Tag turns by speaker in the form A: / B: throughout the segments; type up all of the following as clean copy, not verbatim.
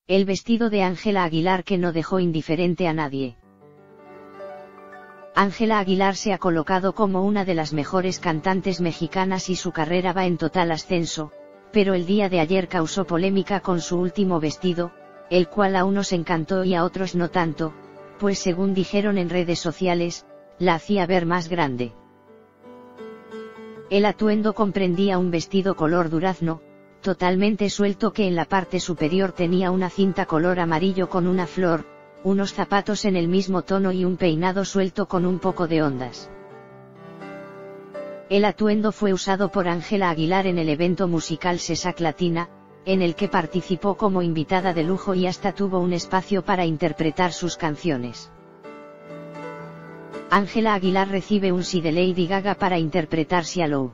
A: El vestido de Ángela Aguilar que no dejó indiferente a nadie. Ángela Aguilar se ha colocado como una de las mejores cantantes mexicanas y su carrera va en total ascenso, pero el día de ayer causó polémica con su último vestido, el cual a unos encantó y a otros no tanto, pues según dijeron en redes sociales, la hacía ver más grande. El atuendo comprendía un vestido color durazno, totalmente suelto que en la parte superior tenía una cinta color amarillo con una flor, unos zapatos en el mismo tono y un peinado suelto con un poco de ondas. El atuendo fue usado por Ángela Aguilar en el evento musical Sesac Latina, en el que participó como invitada de lujo y hasta tuvo un espacio para interpretar sus canciones. Ángela Aguilar recibe un sí de Lady Gaga para interpretar Shallow.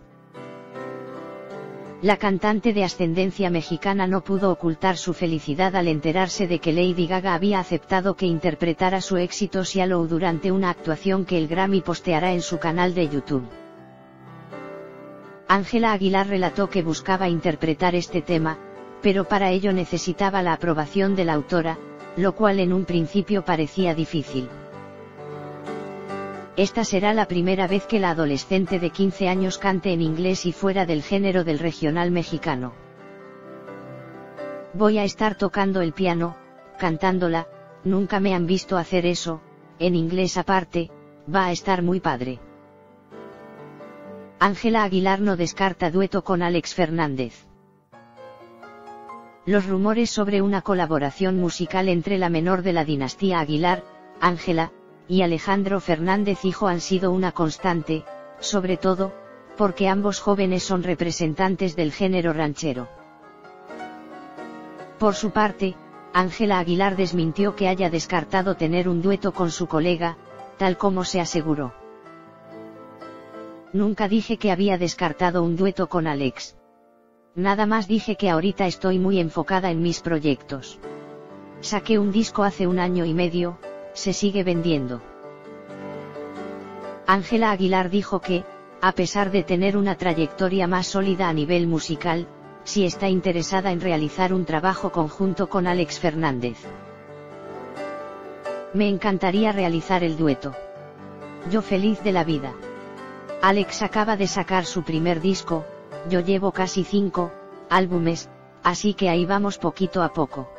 A: La cantante de ascendencia mexicana no pudo ocultar su felicidad al enterarse de que Lady Gaga había aceptado que interpretara su éxito Shallow durante una actuación que el Grammy posteará en su canal de YouTube. Ángela Aguilar relató que buscaba interpretar este tema, pero para ello necesitaba la aprobación de la autora, lo cual en un principio parecía difícil. Esta será la primera vez que la adolescente de 15 años cante en inglés y fuera del género del regional mexicano. Voy a estar tocando el piano, cantándola, nunca me han visto hacer eso, en inglés aparte, va a estar muy padre. Ángela Aguilar no descarta dueto con Alex Fernández. Los rumores sobre una colaboración musical entre la menor de la dinastía Aguilar, Ángela, y Alejandro Fernández hijo han sido una constante, sobre todo, porque ambos jóvenes son representantes del género ranchero. Por su parte, Ángela Aguilar desmintió que haya descartado tener un dueto con su colega, tal como se aseguró. Nunca dije que había descartado un dueto con Alex. Nada más dije que ahorita estoy muy enfocada en mis proyectos. Saqué un disco hace 1 año y medio, se sigue vendiendo. Ángela Aguilar dijo que, a pesar de tener una trayectoria más sólida a nivel musical, sí está interesada en realizar un trabajo conjunto con Alex Fernández. Me encantaría realizar el dueto. Yo feliz de la vida. Alex acaba de sacar su primer disco, yo llevo casi 5 álbumes, así que ahí vamos poquito a poco.